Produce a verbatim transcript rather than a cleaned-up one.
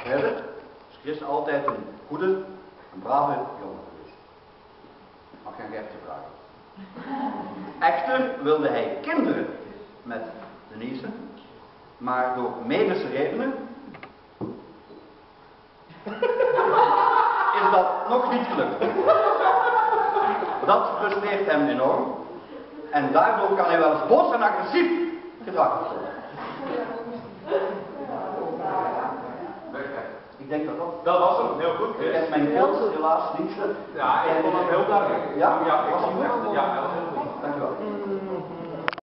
Verder is Chris altijd een goede, een brave jongen geweest. Mag je aan Gertje vragen. Echter wilde hij kinderen met Denise, maar door medische redenen is dat nog niet gelukt. Dat frustreert hem enorm en daardoor kan hij wel eens boos en agressief gedrag vertonen. Ik denk dat dat... Dat was hem, heel goed. Ik heb mijn beeld helaas niet. Ja, ik vond hem heel duidelijk. Ja? Ja, ik vond hem echt, ja,